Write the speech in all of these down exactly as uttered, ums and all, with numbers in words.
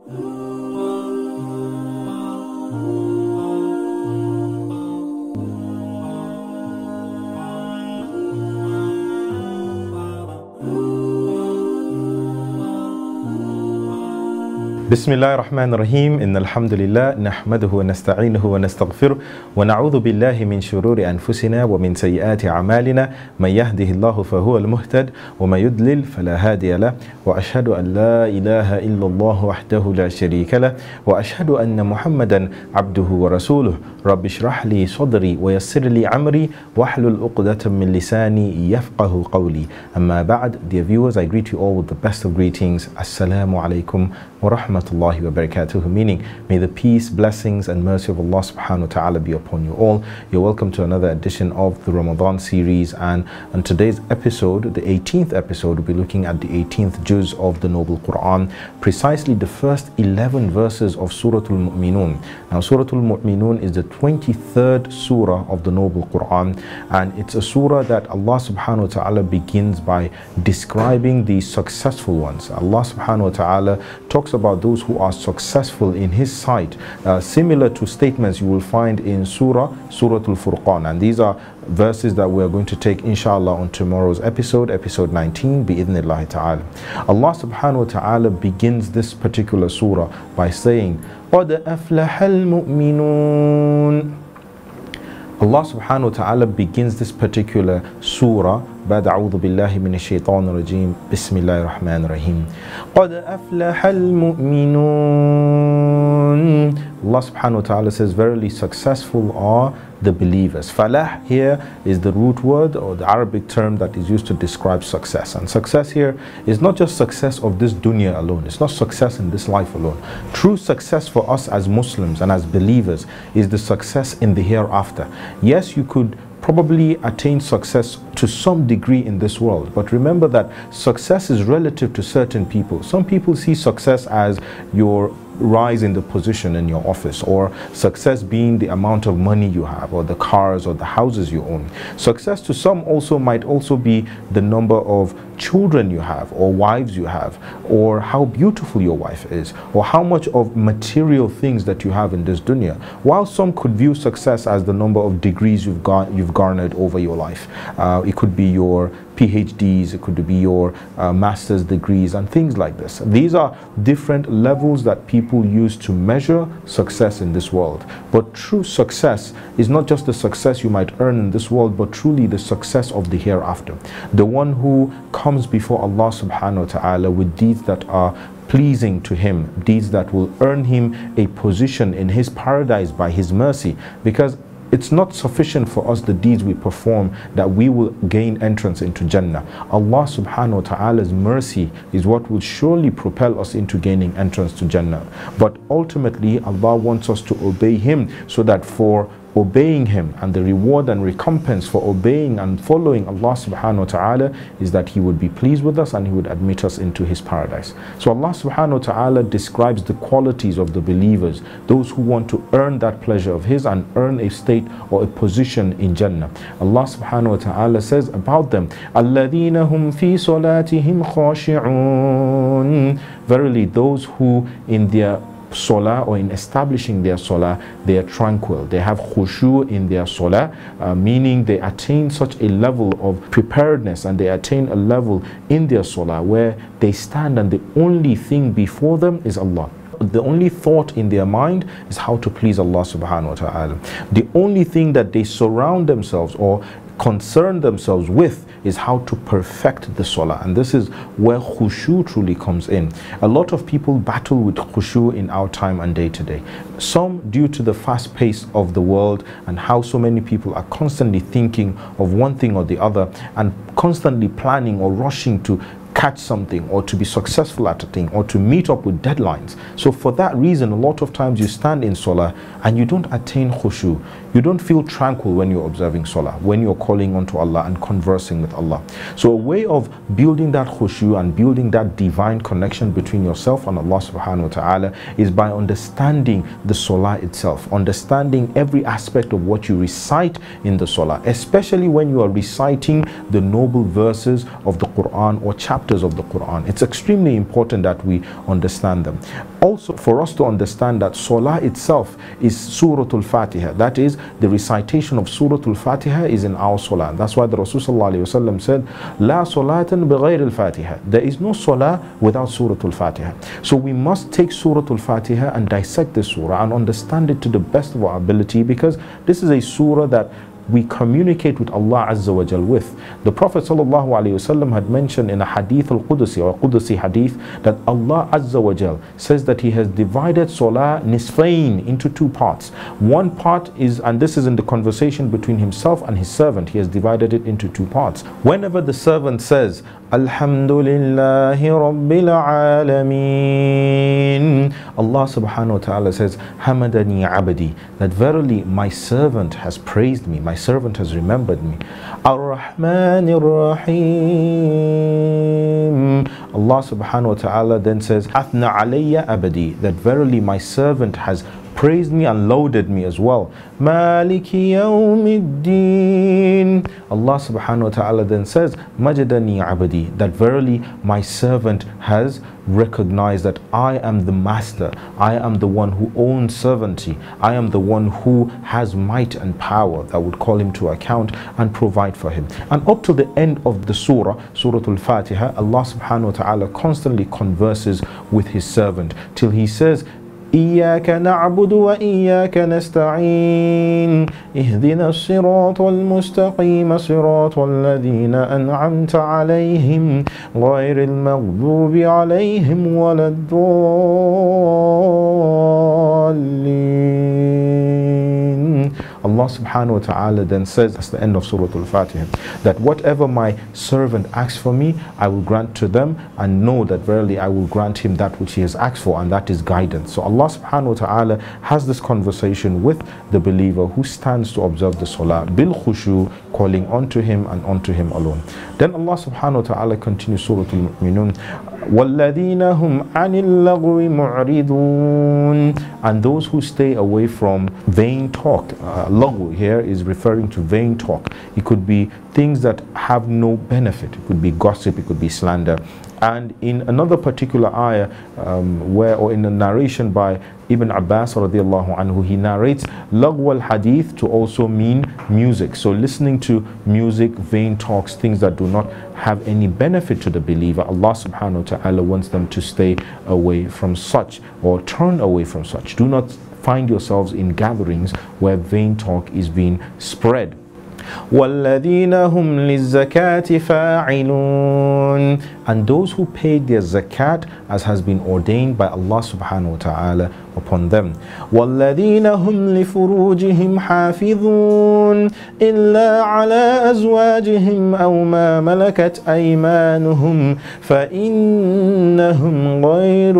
بسم الله الرحمن الرحيم إن الحمد لله نحمده ونستعينه ونستغفره ونعوذ بالله من شرور أنفسنا ومن سيئات أعمالنا من يهده الله فهو المهتد ومن يضلل فلا هادي له وأشهد أن لا إله إلا الله وحده لا شريك له وأشهد أن محمدا عبده ورسوله رب اشرح لي صدري ويسر لي أمري واحلل عقدة من لساني يفقه قولي. أما بعد, dear viewers, I greet you all with the best of greetings. Assalamu alaikum wa rahmatullahi wa barakatuh, meaning may the peace, blessings and mercy of Allah subhanahu wa ta'ala be upon you all. You're welcome to another edition of the Ramadan series, and on today's episode, the eighteenth episode, we'll be looking at the eighteenth juz of the Noble Quran, precisely the first eleven verses of Surah Al-Mu'minun. Now Surah Al-Mu'minun is the twenty-third surah of the Noble Quran, and it's a surah that Allah subhanahu wa ta'ala begins by describing the successful ones. Allah subhanahu wa ta'ala talks about those who are successful in His sight, uh, similar to statements you will find in Surah Surah Al-Furqan, and these are verses that we are going to take inshallah on tomorrow's episode, episode nineteen, bi-idhnillahi ta'ala. Allah subhanahu wa ta'ala begins this particular surah by saying, قَدْ أَفْلَحَ الْمُؤْمِنُونَ. Allah subhanahu wa ta'ala begins this particular surah بعد أعوذ بالله من الشيطان الرجيم بسم الله الرحمن الرحيم قد أفلح المؤمنون. Allah subhanahu wa ta'ala says, verily successful are the believers. Falah here is the root word or the Arabic term that is used to describe success, and success here is not just success of this dunya alone, it's not success in this life alone. True success for us as Muslims and as believers is the success in the hereafter. Yes, you could probably attain success to some degree in this world, but remember that success is relative to certain people. Some people see success as your rise in the position in your office, or success being the amount of money you have, or the cars or the houses you own. Success to some also might also be the number of children you have, or wives you have, or how beautiful your wife is, or how much of material things that you have in this dunya. While some could view success as the number of degrees you've got you've garnered over your life. Uh, it could be your P H Ds, it could be your uh, master's degrees and things like this. These are different levels that people use to measure success in this world. But true success is not just the success you might earn in this world, but truly the success of the hereafter. The one who comes before Allah subhanahu wa ta'ala with deeds that are pleasing to Him, deeds that will earn him a position in His paradise by His mercy, because it's not sufficient for us, the deeds we perform, that we will gain entrance into Jannah. Allah subhanahu wa ta'ala's mercy is what will surely propel us into gaining entrance to Jannah. But ultimately, Allah wants us to obey Him, so that for obeying Him and the reward and recompense for obeying and following Allah subhanahu wa ta'ala is that He would be pleased with us and He would admit us into His paradise. So Allah subhanahu wa ta'ala describes the qualities of the believers, those who want to earn that pleasure of His and earn a state or a position in Jannah. Allah subhanahu wa ta'ala says about them, الَّذِينَ هُمْ فِي صَلَاتِهِمْ خَاشِعُونَ. Verily those who in their Salah, or in establishing their salah, they are tranquil, they have khushu in their salah, uh, meaning they attain such a level of preparedness and they attain a level in their salah where they stand and the only thing before them is Allah. The only thought in their mind is how to please Allah subhanahu wa ta'ala. The only thing that they surround themselves or concern themselves with is how to perfect the salah, and this is where khushu truly comes in. A lot of people battle with khushu in our time and day to day. Some due to the fast pace of the world and how so many people are constantly thinking of one thing or the other and constantly planning or rushing to catch something or to be successful at a thing or to meet up with deadlines. So for that reason, a lot of times you stand in salah and you don't attain khushu. You don't feel tranquil when you're observing salah, when you're calling onto Allah and conversing with Allah. So a way of building that khushu and building that divine connection between yourself and Allah subhanahu wa ta'ala is by understanding the salah itself, understanding every aspect of what you recite in the salah, especially when you are reciting the noble verses of the Quran or chapters chapters of the Quran. It's extremely important that we understand them. Also, for us to understand that Salah itself is Surah Al-Fatiha. That is, the recitation of Surah Al-Fatiha is in our Salah. That's why the Rasul said, La salatan bighayr al-Fatiha. There is no Salah without Surah Al-Fatiha. So we must take Surah Al-Fatiha and dissect this surah and understand it to the best of our ability, because this is a surah that we communicate with Allah Azza wa Jal with. The Prophet sallallahu alaihi wasallam had mentioned in a hadith al-Qudusi or Qudusi hadith that Allah Azza wa Jal says that He has divided Salah nisfain into two parts. One part is, and this is in the conversation between Himself and His servant, He has divided it into two parts. Whenever the servant says, Alhamdulillahi Rabbil Alameen, Allah subhanahu wa ta'ala says, Hamadani abadi, that verily my servant has praised me, my servant has remembered me. Ar-Rahmanir Rahim, Allah subhanahu wa ta'ala then says, Athna alayya abadi, that verily my servant has praised me and lauded me as well. Maliki yawmiddin, Allah subhanahu wa ta'ala then says, Majadani abadi, that verily my servant has recognized that I am the master, I am the one who owns sovereignty, I am the one who has might and power that would call him to account and provide for him. And up to the end of the surah, Surah Al-Fatiha, Allah subhanahu wa ta'ala constantly converses with His servant till He says, إياك نعبد وإياك نستعين اهدنا الصراط المستقيم صراط الذين أنعمت عليهم غير المغضوب عليهم ولا الضالين. Allah subhanahu wa ta'ala then says, that's the end of Surah Al-Fatiha, that whatever my servant asks for me, I will grant to them, and know that verily I will grant him that which he has asked for, and that is guidance. So Allah subhanahu wa ta'ala has this conversation with the believer who stands to observe the Salah bil khushu, calling unto Him and unto Him alone. Then Allah subhanahu wa ta'ala continues Surah Al-Mu'minun, وَالَّذِينَ هُمْ عَنِ اللَّغْوِ مُعْرِضُونَ, and those who stay away from vain talk. Uh, laghu here is referring to vain talk. It could be things that have no benefit. It could be gossip, it could be slander. And in another particular ayah, um, where, or in a narration by Ibn Abbas radiallahu anhu, he narrates laghu al-hadith to also mean music. So listening to music, vain talks, things that do not have any benefit to the believer, Allah subhanahu wa ta'ala wants them to stay away from such, or turn away from such. Do not find yourselves in gatherings where vain talk is being spread. وَالَّذِينَ هُمْ لِلزَّكَاةِ فَاعِلُونَ, and those who pay their zakat as has been ordained by Allah subhanahu wa ta'ala upon them. وَالَّذِينَ هُمْ لِفُرُوجِهِمْ حَافِظُونَ إِلَّا عَلَىٰ أَزْوَاجِهِمْ أَوْ مَا مَلَكَتْ أَيْمَانُهُمْ فَإِنَّهُمْ غَيْرُ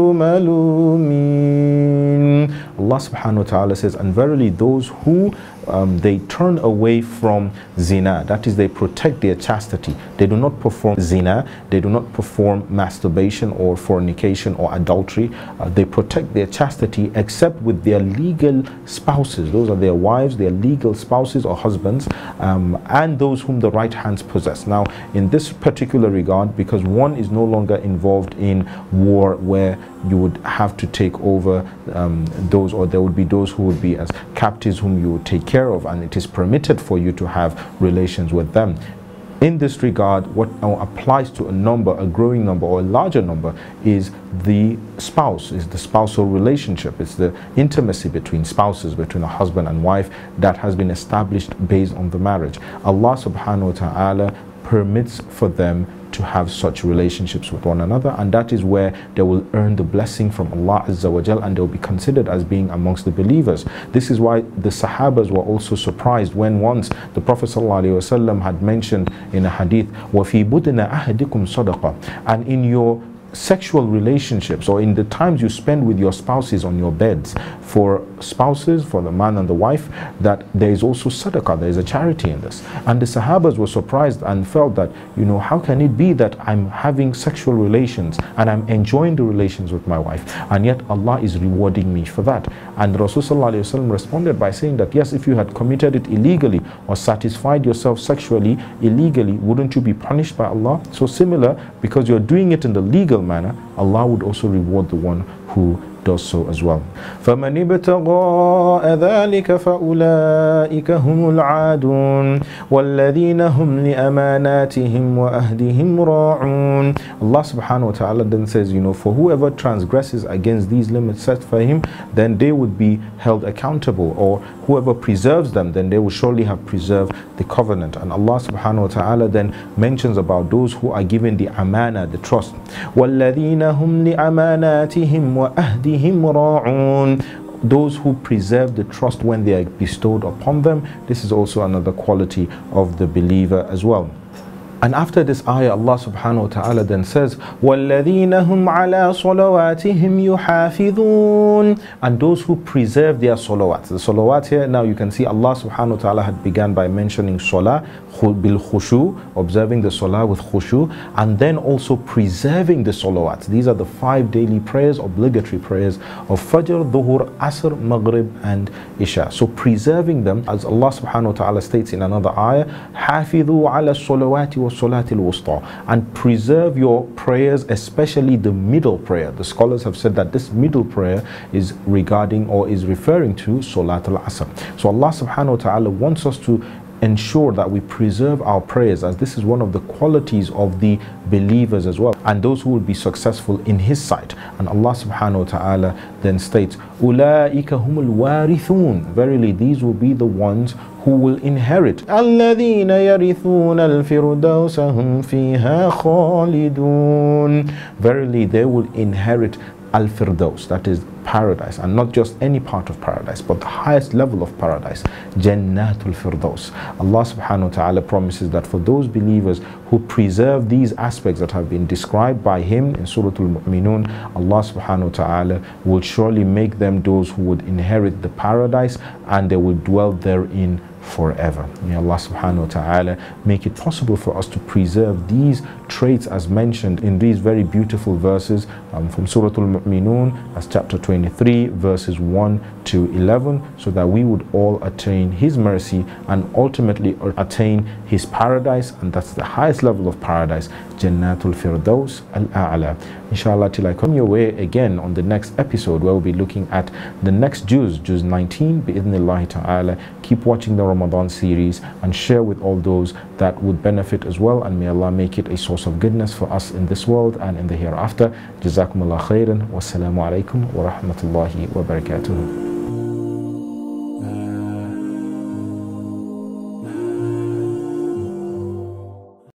مَلُومِينَ. Allah subhanahu wa ta'ala says, and verily those who um, they turn away from zina, that is, they protect their chastity, they do not perform zina, they do not perform masturbation or fornication or adultery, uh, they protect their chastity except with their legal spouses. Those are their wives, their legal spouses or husbands, um, and those whom the right hands possess. Now in this particular regard, because one is no longer involved in war where you would have to take over um, those, or there would be those who would be as captives whom you would take care of, and it is permitted for you to have relations with them. In this regard, what applies to a number, a growing number or a larger number, is the spouse, is the spousal relationship. It's the intimacy between spouses, between a husband and wife, that has been established based on the marriage. Allah subhanahu wa ta'ala permits for them to have such relationships with one another, and that is where they will earn the blessing from Allah Azza wa Jal, and they will be considered as being amongst the believers. This is why the Sahabas were also surprised when once the Prophet ﷺ had mentioned in a hadith, وَفِي بُدْنَ أَحَدِكُمْ صَدَقَةً, and in your sexual relationships, or in the times you spend with your spouses on your beds, for spouses, for the man and the wife, that there is also sadaqah, there is a charity in this. And the Sahabas were surprised and felt that, you know, how can it be that I'm having sexual relations and I'm enjoying the relations with my wife, and yet Allah is rewarding me for that? And Rasulullah responded by saying that, yes, if you had committed it illegally or satisfied yourself sexually illegally, wouldn't you be punished by Allah? So similar, because you're doing it in the legal manner, Allah would also reward the one who does so as well. فَمَنِ ابْتَغَاءَ ذَلِكَ فَأُولَٰئِكَ هُمُ الْعَادُونَ وَالَّذِينَ هُمْ لِأَمَانَاتِهِمْ وَأَهْدِهِمْ رَاعُونَ. Allah subhanahu wa ta'ala then says, you know, for whoever transgresses against these limits set for him, then they would be held accountable, or whoever preserves them, then they will surely have preserved the covenant. And Allah subhanahu wa ta'ala then mentions about those who are given the amana, the trust. وَالَّذِينَ هُمْ لِأَمَانَاتِهِمْ وَأَهْدِهِمْ رَاعُونَ. Those who preserve the trust when they are bestowed upon them. This is also another quality of the believer as well. And after this ayah, Allah subhanahu wa ta'ala then says, وَالَّذِينَ هُمْ عَلَىٰ صَلَوَاتِهِمْ يُحَافِظُونَ. And those who preserve their salawat. The salawat here, now you can see Allah subhanahu wa ta'ala had began by mentioning salah bil khushu, observing the salah with khushu, and then also preserving the salawat. These are the five daily prayers, obligatory prayers of Fajr, Dhuhr, Asr, Maghrib and Isha. So preserving them, as Allah subhanahu wa ta'ala states in another ayah, حَافِظُوا عَلَى الصَّلَوَاتِ Salatil Wusta, and preserve your prayers, especially the middle prayer. The scholars have said that this middle prayer is regarding or is referring to Salatul Asr. So Allah subhanahu wa ta'ala wants us to ensure that we preserve our prayers, as this is one of the qualities of the believers as well, and those who will be successful in His sight. And Allah subhanahu wa ta'ala then states, أُولَٰئِكَ هُمُ الْوَارِثُونَ. Verily these will be the ones who will inherit. الَّذِينَ يَرِثُونَ الْفِرْدَوْسَ هُمْ فِيهَا خَالِدُونَ. Verily they will inherit Al-Firdaus, that is paradise, and not just any part of paradise, but the highest level of paradise, Jannatul Firdaus. Allah subhanahu wa ta'ala promises that for those believers who preserve these aspects that have been described by Him in Surah Al-Mu'minun, Allah subhanahu wa ta'ala will surely make them those who would inherit the paradise, and they will dwell therein forever. May Allah subhanahu wa ta'ala make it possible for us to preserve these traits as mentioned in these very beautiful verses um, from Surah Al-Mu'minun, as chapter twenty-three, verses one to eleven, so that we would all attain His mercy and ultimately attain His paradise, and that's the highest level of paradise, Jannatul Firdaus Al-A'la. Inshallah, till I come your way again on the next episode, where we'll be looking at the next juz, juz nineteen, bi'idhnillahi ta'ala. Keep watching the Ramadan series and share with all those that would benefit as well, and may Allah make it a source of goodness for us in this world and in the hereafter. Jazakumullah khairan. Wassalamu alaikum wa rahmatullahi wa barakatuh.